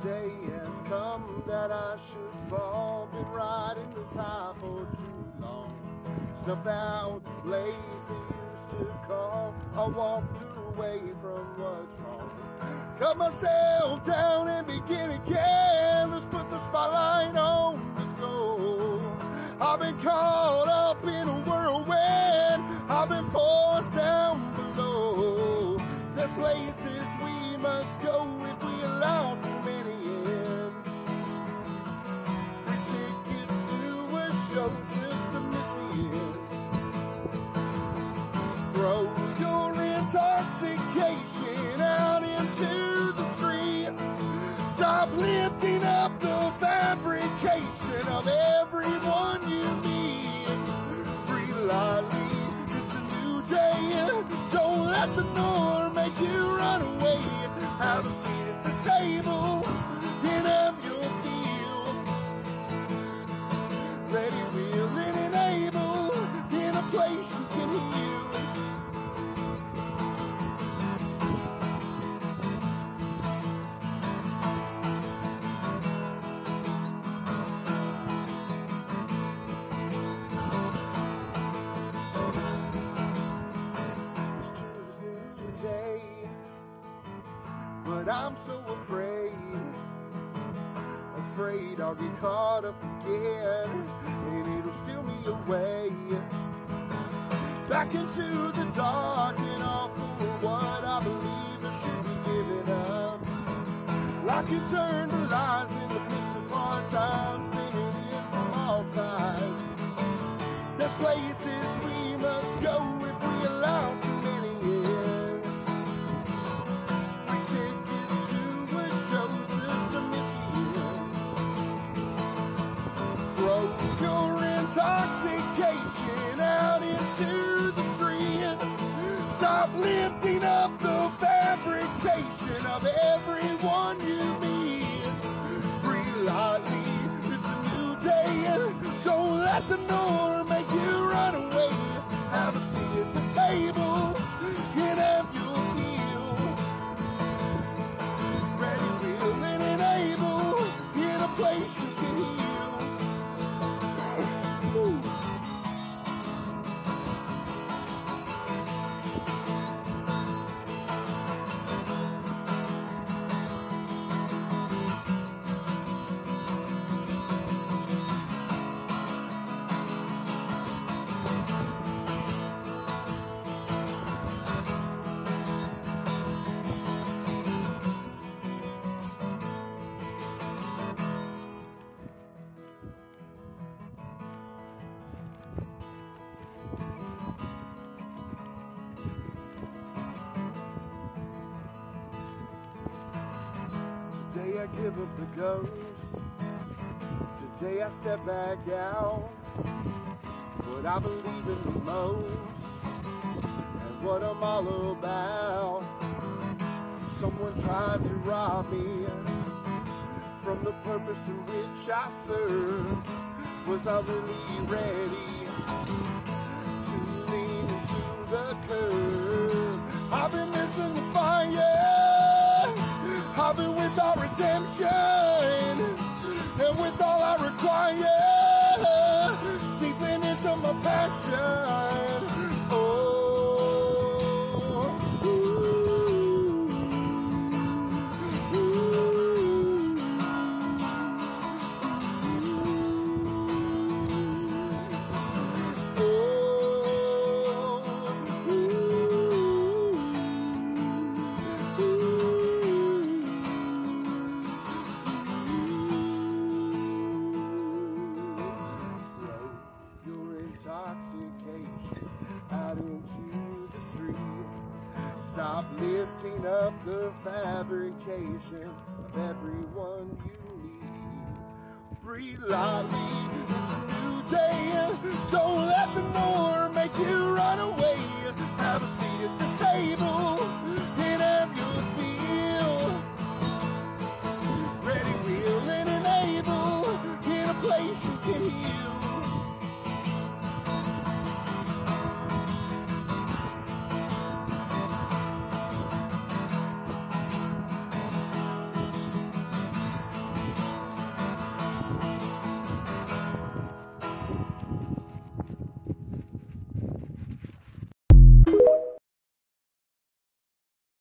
day has come that I should fall. Been riding this high for too long. Snuff out the blaze they used to call. I walked away from what's wrong. Cut myself down and begin again. Let's put the spotlight on the soul. I've been caught up in a whirlwind. I've been forced down below. There's places we must go if we allow too many in. Free tickets to a show just to miss the end. Throw your intoxication out into the street. Stop lifting up the fabrication of everyone you meet. Breathe lightly, it's a new day. Don't let the norm make you run away. Have a seat at the table and have your feel. Ready, willing, and able in a place you can heal. But I'm so afraid I'll get caught up again, and it'll steal me away back into the dark and awful what I believe I should be giving up. Like you turn the lies in the midst of hard times, spinning in from all sides. There's places we must go if we allow too many in. Your intoxication out into the street. Stop lifting up the fabrication of everyone you meet. Breathe lightly, it's a new day. Don't let the norm make you run away. Have a seat at the table and have your feel. Ready, willing, and able in a place you can heal. Today I give up the ghost. Today I step back out. What I believe in the most and what I'm all about. Someone tried to rob me from the purpose in which I serve. Was I really ready to lean into the curve? I've been missing the fire. I've been without redemption, and with all I require, seeping into my passion. Intoxication out into the street. Stop lifting up the fabrication of everyone you need. Breathe lightly, it's a new day. Don't let the norm make you run away. Have a seat at the